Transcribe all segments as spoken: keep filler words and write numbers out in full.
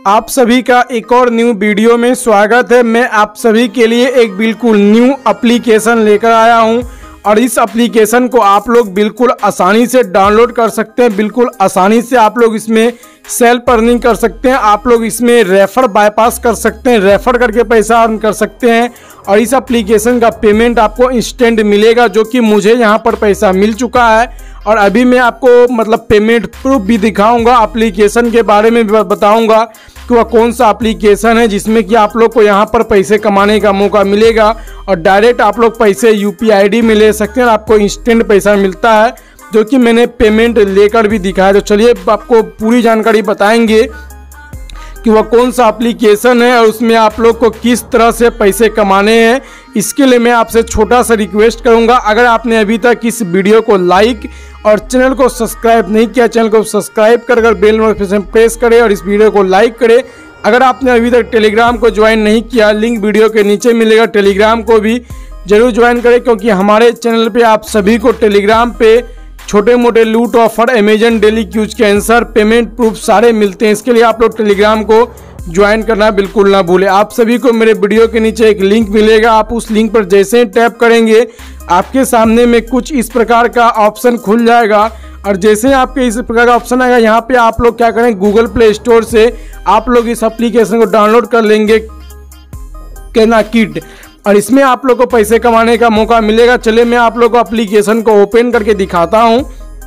आप सभी का एक और न्यू वीडियो में स्वागत है। मैं आप सभी के लिए एक बिल्कुल न्यू एप्लीकेशन लेकर आया हूं और इस एप्लीकेशन को आप लोग बिल्कुल आसानी से डाउनलोड कर सकते हैं। बिल्कुल आसानी से आप लोग इसमें सेल्फ अर्निंग कर सकते हैं। आप लोग इसमें रेफर बाईपास कर सकते हैं, रेफर करके पैसा अर्न कर सकते हैं और इस एप्लीकेशन का पेमेंट आपको इंस्टेंट मिलेगा, जो कि मुझे यहाँ पर पैसा मिल चुका है। और अभी मैं आपको मतलब पेमेंट प्रूफ भी दिखाऊंगा, एप्लीकेशन के बारे में भी बताऊंगा कि वह कौन सा एप्लीकेशन है जिसमें कि आप लोग को यहाँ पर पैसे कमाने का मौका मिलेगा और डायरेक्ट आप लोग पैसे यूपीआई आईडी में ले सकते हैं और आपको इंस्टेंट पैसा मिलता है, जो कि मैंने पेमेंट लेकर भी दिखाया। तो चलिए आपको पूरी जानकारी बताएंगे कि वह कौन सा एप्लीकेशन है और उसमें आप लोग को किस तरह से पैसे कमाने हैं। इसके लिए मैं आपसे छोटा सा रिक्वेस्ट करूंगा, अगर आपने अभी तक इस वीडियो को लाइक और चैनल को सब्सक्राइब नहीं किया, चैनल को सब्सक्राइब कर कर बेल नोटिफिकेशन प्रेस करें और इस वीडियो को लाइक करें। अगर आपने अभी तक टेलीग्राम को ज्वाइन नहीं किया, लिंक वीडियो के नीचे मिलेगा, टेलीग्राम को भी जरूर ज्वाइन करें, क्योंकि हमारे चैनल पे आप सभी को टेलीग्राम पे छोटे मोटे लूट ऑफर, अमेजन डेली क्यूज के आंसर, पेमेंट प्रूफ सारे मिलते हैं। इसके लिए आप लोग टेलीग्राम को ज्वाइन करना बिल्कुल ना भूलें। आप सभी को मेरे वीडियो के नीचे एक लिंक मिलेगा, आप उस लिंक पर जैसे ही टैप करेंगे आपके सामने में कुछ इस प्रकार का ऑप्शन खुल जाएगा और जैसे ही आपके इस प्रकार का ऑप्शन आएगा, यहाँ पे आप लोग क्या करें, गूगल प्ले स्टोर से आप लोग इस एप्लीकेशन को डाउनलोड कर लेंगे, केना किट, और इसमें आप लोग को पैसे कमाने का मौका मिलेगा। चलिए मैं आप लोग को एप्लीकेशन को ओपन करके दिखाता हूं।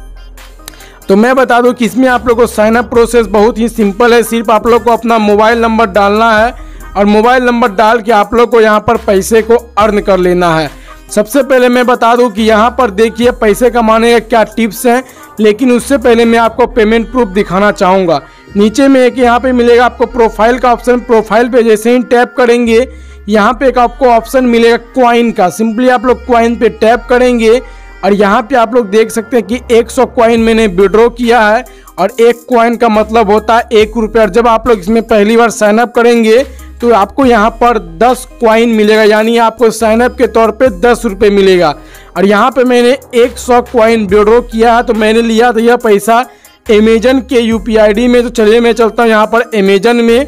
तो मैं बता दूं कि इसमें आप लोग को साइन अप प्रोसेस बहुत ही सिंपल है। सिर्फ आप लोग को अपना मोबाइल नंबर डालना है और मोबाइल नंबर डाल के आप लोग को यहाँ पर पैसे को अर्न कर लेना है। सबसे पहले मैं बता दूं कि यहाँ पर देखिए पैसे कमाने का क्या टिप्स हैं, लेकिन उससे पहले मैं आपको पेमेंट प्रूफ दिखाना चाहूँगा। नीचे में एक यहाँ पे मिलेगा आपको प्रोफाइल का ऑप्शन। प्रोफाइल पे जैसे ही टैप करेंगे यहाँ पे एक आपको ऑप्शन मिलेगा क्वाइन का। सिंपली आप लोग क्वाइन पे टैप करेंगे और यहाँ पे आप लोग देख सकते हैं कि सौ क्वाइन मैंने विड्रॉ किया है और एक क्वाइन का मतलब होता है एक रुपये। और जब आप लोग इसमें पहली बार साइन अप करेंगे तो आपको यहाँ पर दस क्वाइन मिलेगा, यानी आपको साइन अप के तौर पे दस रुपये मिलेगा। और यहाँ पे मैंने सौ क्वाइन विड्रॉ किया है, तो मैंने लिया था यह पैसा अमेजन के यूपीआई आईडी में। तो चलिए मैं चलता हूँ यहाँ पर अमेजन में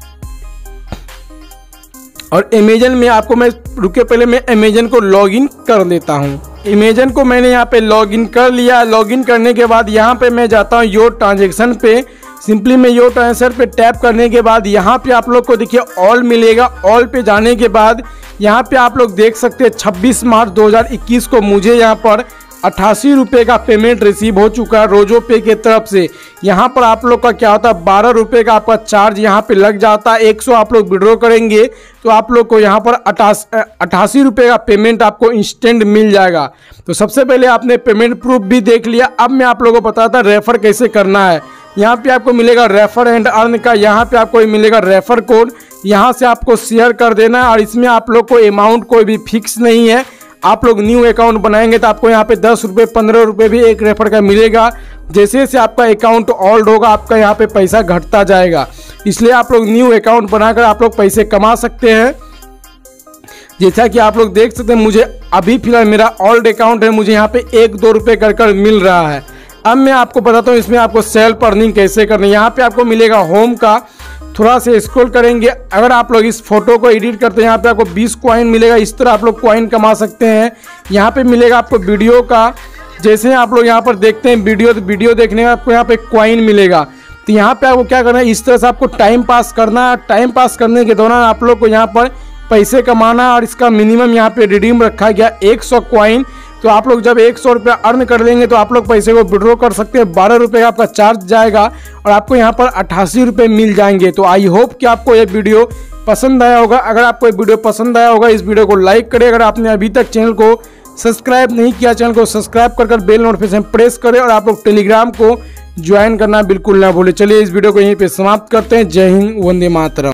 और अमेजन में आपको मैं रुके पहले मैं अमेजन को लॉगिन कर देता हूं। अमेजन को मैंने यहाँ पे लॉगिन कर लिया। लॉगिन करने के बाद यहाँ पे मैं जाता हूँ योर ट्रांजैक्शन पे। सिंपली मैं योर ट्रांजैक्शन पे टैप करने के बाद यहाँ पे आप लोग को देखिए ऑल मिलेगा। ऑल पे जाने के बाद यहाँ पे आप लोग देख सकते हैं छब्बीस मार्च दो हज़ार इक्कीस को मुझे यहाँ पर अट्ठासी रुपये का पेमेंट रिसीव हो चुका है रोजो पे के तरफ से। यहाँ पर आप लोग का क्या होता है, बारह रुपये का आपका चार्ज यहाँ पे लग जाता है। एक सौ आप लोग विड्रॉ करेंगे तो आप लोग को यहाँ पर अट्ठासी रुपये का पेमेंट आपको इंस्टेंट मिल जाएगा। तो सबसे पहले आपने पेमेंट प्रूफ भी देख लिया। अब मैं आप लोगों को बताता रेफर कैसे करना है। यहाँ पे आपको मिलेगा रेफर एंड अर्न का, यहाँ पे आपको मिलेगा रेफर कोड, यहाँ से आपको शेयर कर देना है। और इसमें आप लोग को अमाउंट कोई भी फिक्स नहीं है। आप लोग न्यू अकाउंट बनाएंगे तो आपको यहाँ पे दस रुपये पंद्रह रुपये भी एक रेफर का मिलेगा। जैसे जैसे आपका अकाउंट ओल्ड होगा आपका यहाँ पे पैसा घटता जाएगा, इसलिए आप लोग न्यू अकाउंट बनाकर आप लोग पैसे कमा सकते हैं। जैसा कि आप लोग देख सकते हैं मुझे अभी फिलहाल मेरा ओल्ड अकाउंट है, मुझे यहाँ पे एक दो रुपये कर कर मिल रहा है। अब मैं आपको बताता हूँ इसमें आपको सेल्फ अर्निंग कैसे करनी है। यहाँ पे आपको मिलेगा होम का, थोड़ा से स्क्रॉल करेंगे, अगर आप लोग इस फोटो को एडिट करते हैं यहाँ पे आपको बीस कॉइन मिलेगा। इस तरह आप लोग कॉइन कमा सकते हैं। यहाँ पे मिलेगा आपको वीडियो का, जैसे आप लोग यहाँ पर देखते हैं वीडियो, तो वीडियो देखने का आपको यहाँ पे कॉइन मिलेगा। तो यहाँ पे आपको क्या करना है, इस तरह से आपको टाइम पास करना है। टाइम पास करने के दौरान आप लोग को यहाँ पर पैसे कमाना, और इसका मिनिमम यहाँ पे रिडीम रखा गया एक सौ कॉइन। तो आप लोग जब एक सौ रुपया अर्न कर लेंगे तो आप लोग पैसे को विड्रॉ कर सकते हैं। बारह रुपये का आपका चार्ज जाएगा और आपको यहाँ पर अट्ठासी रुपये मिल जाएंगे। तो आई होप कि आपको ये वीडियो पसंद आया होगा। अगर आपको ये वीडियो पसंद आया होगा इस वीडियो को लाइक करें। अगर आपने अभी तक चैनल को सब्सक्राइब नहीं किया, चैनल को सब्सक्राइब कर कर बेल नोटिफिकेशन प्रेस करें और आप लोग टेलीग्राम को ज्वाइन करना बिल्कुल ना भूलें। चलिए इस वीडियो को यहीं पर समाप्त करते हैं। जय हिंद, वंदे मातरम।